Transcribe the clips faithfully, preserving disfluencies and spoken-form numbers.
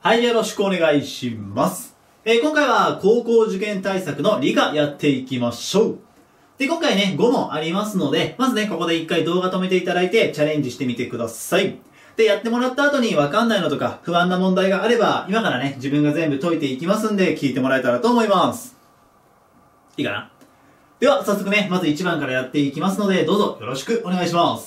はい、よろしくお願いします。えー、今回は高校受験対策の理科やっていきましょう。で、今回ね、ご問ありますので、まずね、ここで一回動画止めていただいて、チャレンジしてみてください。で、やってもらった後にわかんないのとか、不安な問題があれば、今からね、自分が全部解いていきますんで、聞いてもらえたらと思います。いいかな？では、早速ね、まずいちばんからやっていきますので、どうぞよろしくお願いします。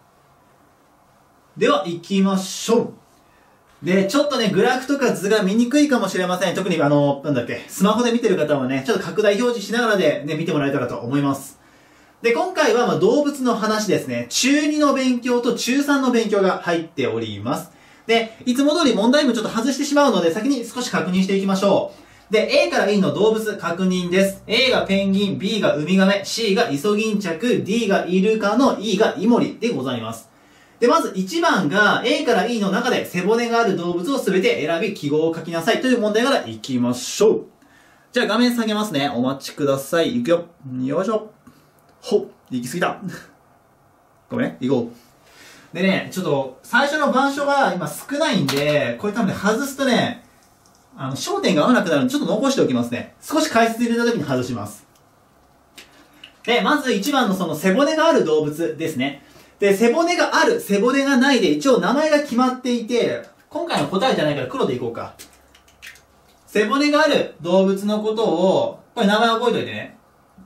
では、行きましょう。で、ちょっとね、グラフとか図が見にくいかもしれません。特にあの、なんだっけ、スマホで見てる方はね、ちょっと拡大表示しながらでね、見てもらえたらと思います。で、今回はまあ動物の話ですね。中にの勉強と中さんの勉強が入っております。で、いつも通り問題文ちょっと外してしまうので、先に少し確認していきましょう。で、A から E の動物確認です。A がペンギン、B がウミガメ、C がイソギンチャク、D がイルカの E がイモリでございます。で、まずいちばんが A から E の中で背骨がある動物をすべて選び記号を書きなさいという問題からいきましょう。じゃあ画面下げますね。お待ちください。いくよ。よいしょ。ほっ。行き過ぎた。ごめんね。行こう。でね、ちょっと最初の板書が今少ないんで、これ多分ね、外すとね、あの、焦点が合わなくなるのでちょっと残しておきますね。少し解説入れた時に外します。で、まずいちばんのその背骨がある動物ですね。で、背骨がある、背骨がないで一応名前が決まっていて、今回の答えじゃないから黒でいこうか。背骨がある動物のことを、これ名前覚えておいてね。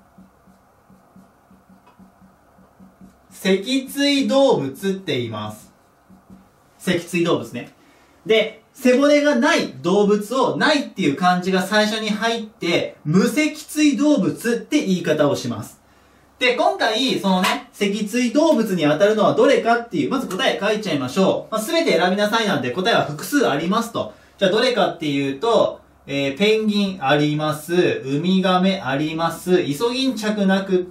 脊椎動物って言います。脊椎動物ね。で、背骨がない動物をないっていう漢字が最初に入って、無脊椎動物って言い方をします。で、今回、そのね、脊椎動物に当たるのはどれかっていう、まず答え書いちゃいましょう。まあ、全て選びなさいなんで答えは複数ありますと。じゃあどれかっていうと、えー、ペンギンあります。ウミガメあります。イソギンチャクなくって、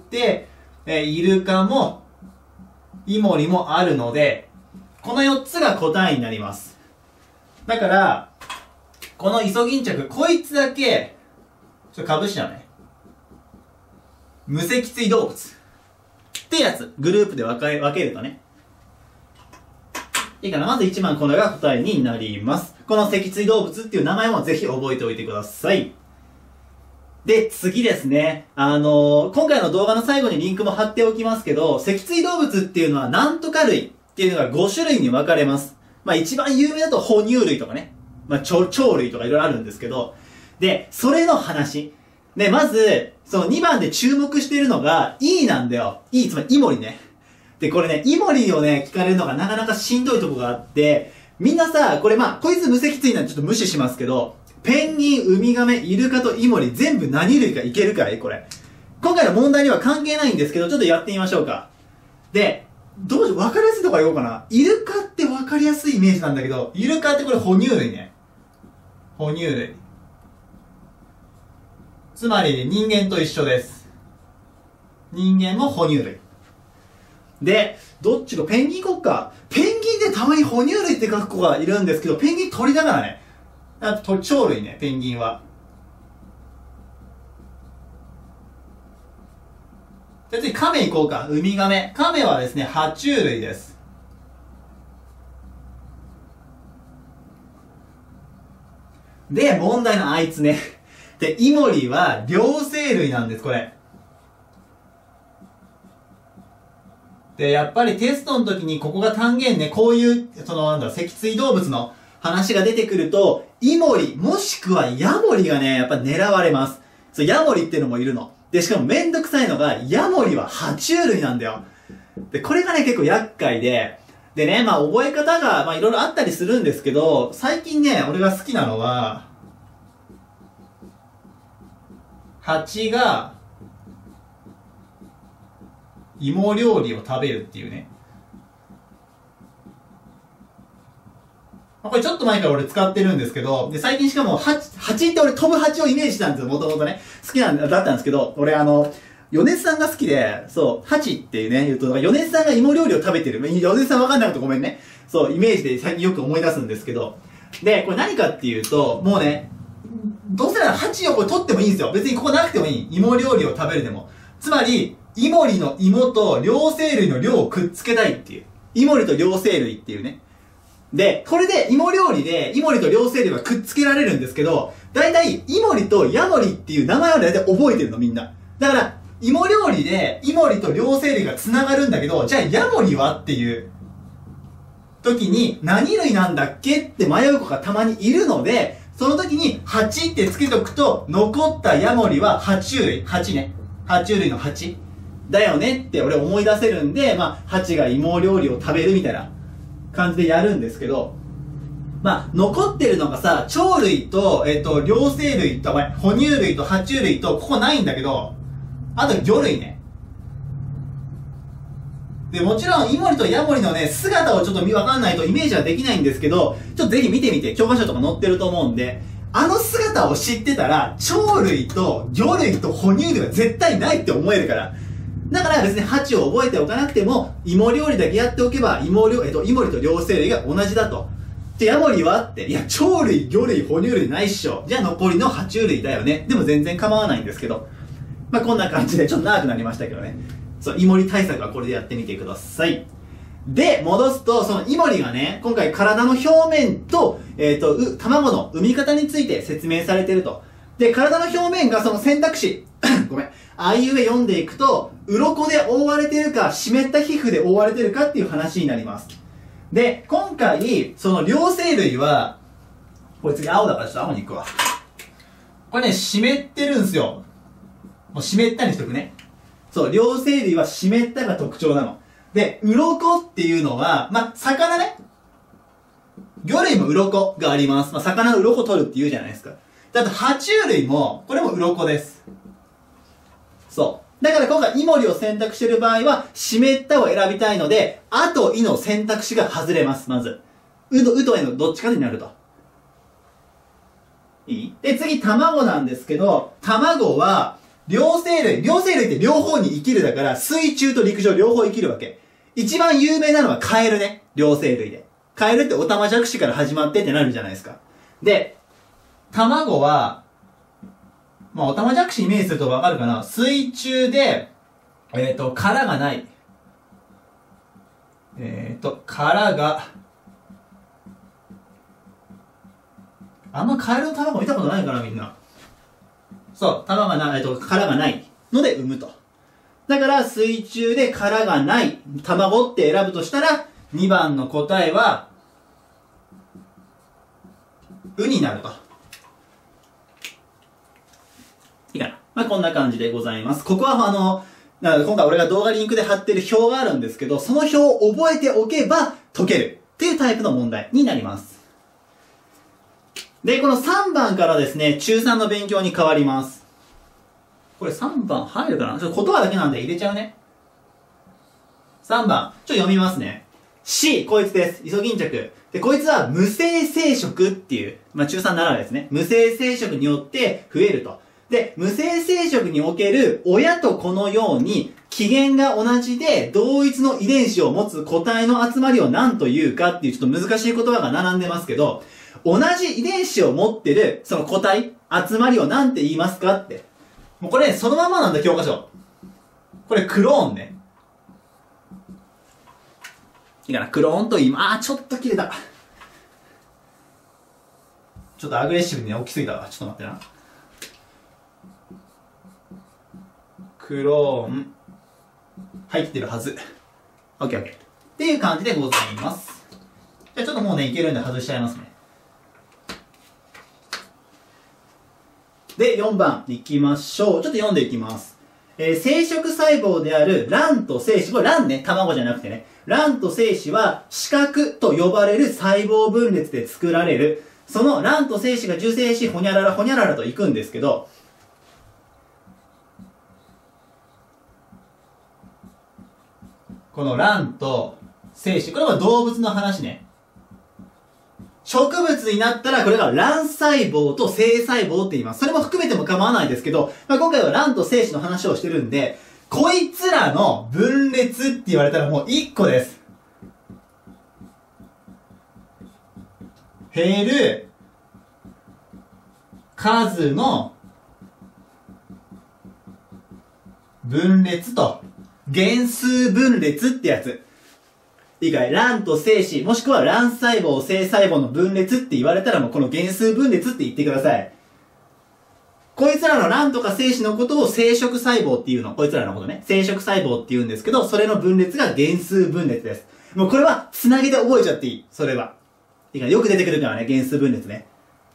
えー、イルカも、イモリもあるので、このよっつが答えになります。だから、このイソギンチャク、こいつだけ、ちょっとかぶしちゃうね。無脊椎動物ってやつ、グループで分け、分けるとね。いいかな。まずいちばんこれが答えになります。この脊椎動物っていう名前もぜひ覚えておいてください。で、次ですね。あのー、今回の動画の最後にリンクも貼っておきますけど、脊椎動物っていうのはなんとか類っていうのがごしゅるいに分かれます。まあ一番有名だと哺乳類とかね。まあ鳥類とかいろいろあるんですけど。で、それの話。で、まず、そのにばんで注目しているのが E なんだよ。E、つまりイモリね。で、これね、イモリをね、聞かれるのがなかなかしんどいとこがあって、みんなさ、これまあ、こいつ無脊椎なんでちょっと無視しますけど、ペンギン、ウミガメ、イルカとイモリ全部何類かいけるかいこれ。今回の問題には関係ないんですけど、ちょっとやってみましょうか。で、どうしよう、わかりやすいとこ言おうかな。イルカってわかりやすいイメージなんだけど、イルカってこれ哺乳類ね。哺乳類。つまり人間と一緒です。人間も哺乳類。で、どっちか、ペンギン行こっか。ペンギンでたまに哺乳類って書く子がいるんですけど、ペンギン鳥だからね。あと鳥類ね、ペンギンは。じゃあ次、カメ行こうか。ウミガメ。カメはですね、爬虫類です。で、問題のあいつね。で、イモリは両生類なんです、これ。で、やっぱりテストの時にここが単元ね、こういう、その、なんだろう、脊椎動物の話が出てくると、イモリ、もしくはヤモリがね、やっぱ狙われます。そう、ヤモリっていうのもいるの。で、しかもめんどくさいのが、ヤモリは爬虫類なんだよ。で、これがね、結構厄介で、でね、まあ覚え方が、まあいろいろあったりするんですけど、最近ね、俺が好きなのは、蜂が芋料理を食べるっていうね。これちょっと前から俺使ってるんですけど、で最近しかも蜂、蜂って俺飛ぶ蜂をイメージしたんですよ、もともとね。好きなんだったんですけど、俺あの、米津さんが好きで、そう、蜂っていうね、言うと、米津さんが芋料理を食べてる。米津さんわかんなくてごめんね。そう、イメージで最近よく思い出すんですけど。で、これ何かっていうと、もうね、どうせなら蜂をこれ取ってもいいんですよ。別にここなくてもいい。芋料理を食べるでも。つまり、イモリの芋と両生類の両をくっつけたいっていう。イモリと両生類っていうね。 で、これで芋料理で、イモリと両生類はくっつけられるんですけど、だいたいイモリとヤモリっていう名前はだいたい覚えてるのみんな。だから、芋料理でイモリと両生類が繋がるんだけど、じゃあヤモリはっていう時に何類なんだっけって迷う子がたまにいるので、その時にはちってつけとくと、残ったヤモリは爬虫類、はちね。爬虫類のはちだよねって俺思い出せるんで、まあ、はちが芋料理を食べるみたいな感じでやるんですけど、まあ、残ってるのがさ、鳥類と、えっと、両生類と、哺乳類と爬虫類と、ここないんだけど、あと魚類ね。で、もちろん、イモリとヤモリのね、姿をちょっとわかんないとイメージはできないんですけど、ちょっとぜひ見てみて、教科書とか載ってると思うんで、あの姿を知ってたら、鳥類と魚類と哺乳類は絶対ないって思えるから。だから別にはちを覚えておかなくても、芋料理だけやっておけば、芋料、えっと、イモリと両生類が同じだと。で、ヤモリはって、いや、鳥類、魚類、哺乳類ないっしょ。じゃあ残りの爬虫類だよね。でも全然構わないんですけど。まあ、こんな感じで、ちょっと長くなりましたけどね。そう、イモリ対策はこれでやってみてください。で、戻すと、そのイモリがね、今回体の表面と、えっと、う、卵の産み方について説明されてると。で、体の表面がその選択肢、ごめん、あいうえ読んでいくと、鱗で覆われてるか、湿った皮膚で覆われてるかっていう話になります。で、今回、その両生類は、これ次青だからちょっと青に行くわ。これね、湿ってるんすよ。もう湿ったにしとくね。そう、両生類は湿ったが特徴なの。で、鱗っていうのは、まあ、魚ね。魚類も鱗があります。まあ、魚の鱗取るって言うじゃないですか。で、あと、爬虫類も、これも鱗です。そう。だから今回、イモリを選択している場合は、湿ったを選びたいので、あといの選択肢が外れます、まず。うと、うとえのどっちかになると。いい？で、次、卵なんですけど、卵は、両生類、両生類って両方に生きるだから、水中と陸上両方生きるわけ。一番有名なのはカエルね。両生類で。カエルってオタマジャクシから始まってってなるじゃないですか。で、卵は、まあ、オタマジャクシイメージするとわかるかな。水中で、えっと、殻がない。えっと、殻が、あんまカエルの卵見たことないかな、みんな。そう、卵がない、えっと、殻がないので産むと。だから、水中で殻がない卵って選ぶとしたら、にばんの答えは、うになると。いいかな。まあ、こんな感じでございます。ここは、あの、なので今回俺が動画リンクで貼ってる表があるんですけど、その表を覚えておけば解けるっていうタイプの問題になります。で、このさんばんからですね、中さんの勉強に変わります。これさんばん入るかな？ちょっと言葉だけなんで入れちゃうね。さんばん。ちょっと読みますね。C、こいつです。イソギンチャク。で、こいつは無性生殖っていう、まあ、中さんならですね。無性生殖によって増えると。で、無性生殖における親と子のように起源が同じで同一の遺伝子を持つ個体の集まりを何というかっていうちょっと難しい言葉が並んでますけど、同じ遺伝子を持ってるその個体、集まりを何て言いますかって。もうこれ、ね、そのままなんだ教科書。これクローンね。いいかな、クローンと言いま、あーちょっと切れた。ちょっとアグレッシブにね、大きすぎたわ。ちょっと待ってな。クローン入ってるはず。オッケーオッケー。っていう感じでございます。じゃあちょっともうね、いけるんで外しちゃいますね。で、よんばんいきましょう。ちょっと読んでいきます。えー、生殖細胞である卵と精子、これ卵ね、卵じゃなくてね。卵と精子は子核と呼ばれる細胞分裂で作られる。その卵と精子が受精し、ほにゃららほにゃららといくんですけど、この卵と精子、これは動物の話ね。植物になったらこれが卵細胞と精細胞って言います。それも含めても構わないですけど、まあ、今回は卵と精子の話をしてるんで、こいつらの分裂って言われたらもういっこです。減る数の分裂と、原数分裂ってやつ。 いいかい？卵と精子、もしくは卵細胞、精細胞の分裂って言われたらもうこの原数分裂って言ってください。こいつらの卵とか精子のことを生殖細胞っていうの。こいつらのことね。生殖細胞って言うんですけど、それの分裂が原数分裂です。もうこれはつなぎで覚えちゃっていい。それは。いいか、よく出てくるからね、原数分裂ね。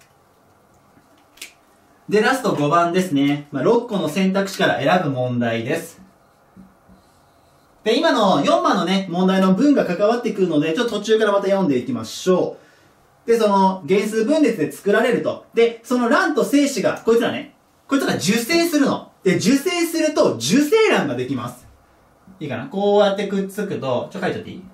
で、ラストごばんですね。まあ、ろっこの選択肢から選ぶ問題です。で、今のよんばんのね、問題の文が関わってくるので、ちょっと途中からまた読んでいきましょう。で、その原数分裂で作られると。で、その卵と精子が、こいつらね、こいつら受精するの。で、受精すると受精卵ができます。いいかな？こうやってくっつくと、ちょ、書いちゃっていい？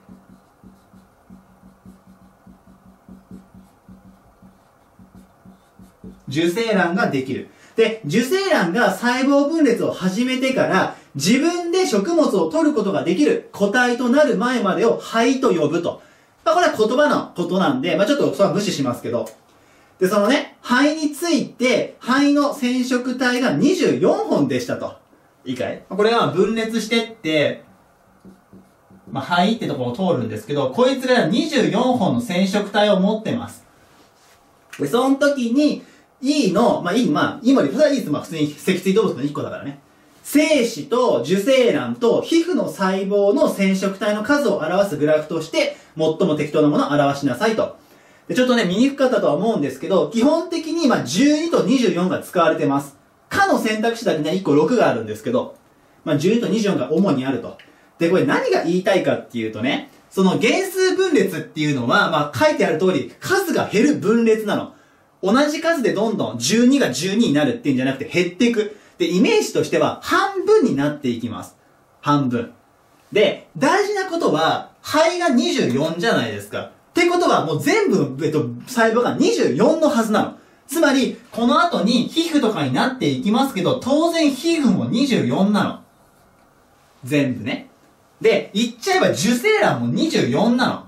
受精卵ができる。で、受精卵が細胞分裂を始めてから、自分で食物を取ることができる個体となる前までを胚と呼ぶと。まあ、これは言葉のことなんで、まあ、ちょっとそれは無視しますけど。で、そのね、胚について、胚の染色体がにじゅうよんほんでしたと。いいかい？これは分裂してって、まあ、胚ってところを通るんですけど、こいつがにじゅうよんほんの染色体を持ってます。で、その時に、E の、まあ、E、まあ、E まで、それはいいです。まあ、普通に脊椎動物のいっこだからね。精子と受精卵と皮膚の細胞の染色体の数を表すグラフとして、最も適当なものを表しなさいと。で、ちょっとね、見にくかったとは思うんですけど、基本的に、まあ、じゅうにとにじゅうよんが使われてます。かの選択肢だけね、いっころくがあるんですけど、まあ、じゅうにとにじゅうよんが主にあると。で、これ何が言いたいかっていうとね、その原数分裂っていうのは、まあ、書いてある通り、数が減る分裂なの。同じ数でどんどんじゅうにがじゅうにになるっていうんじゃなくて減っていく。で、イメージとしては半分になっていきます。半分。で、大事なことは、胚がにじゅうよんじゃないですか。ってことはもう全部の、えっと、細胞がにじゅうよんのはずなの。つまり、この後に皮膚とかになっていきますけど、当然皮膚もにじゅうよんなの。全部ね。で、言っちゃえば受精卵もにじゅうよんなの。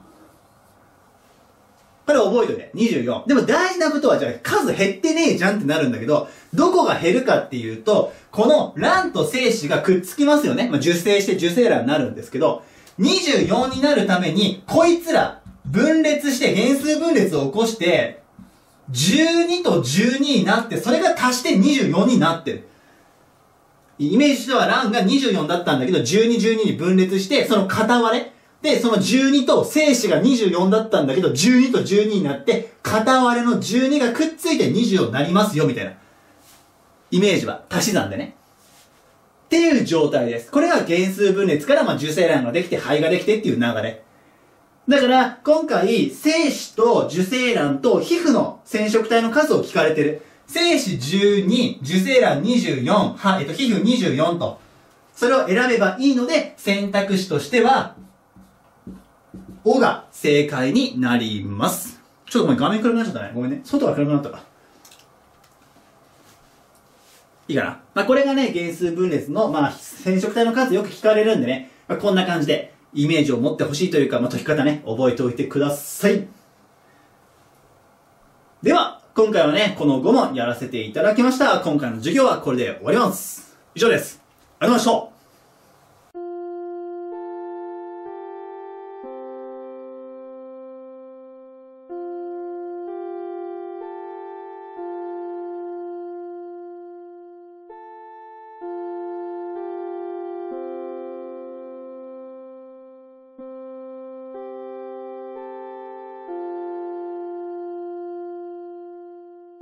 これ覚えといて。にじゅうよん。でも大事なことは、じゃあ数減ってねえじゃんってなるんだけど、どこが減るかっていうと、この卵と精子がくっつきますよね。まあ、受精して受精卵になるんですけど、にじゅうよんになるために、こいつら分裂して原数分裂を起こして、じゅうにとじゅうにになって、それが足してにじゅうよんになってる。イメージとしては卵がにじゅうよんだったんだけど、じゅうに、じゅうにに分裂して、その片割れ。で、そのじゅうにと精子がにじゅうよんだったんだけど、じゅうにとじゅうにになって、片割れのじゅうにがくっついてにじゅうよんになりますよ、みたいな。イメージは足し算でね。っていう状態です。これが原数分裂から、まあ、受精卵ができて、胚ができてっていう流れ。だから、今回、精子と受精卵と皮膚の染色体の数を聞かれてる。精子じゅうに、受精卵にじゅうよん、は、えっと、皮膚にじゅうよんと。それを選べばいいので、選択肢としては、O が正解になります。ちょっとごめん、画面暗くなっちゃったね。ごめんね。外が暗くなったか。いいかな。まあ、これがね、原数分裂の、まあ、染色体の数よく聞かれるんでね、まあ、こんな感じで、イメージを持ってほしいというか、まあ、解き方ね、覚えておいてください。では、今回はね、このご問やらせていただきました。今回の授業はこれで終わります。以上です。ありがとうございました。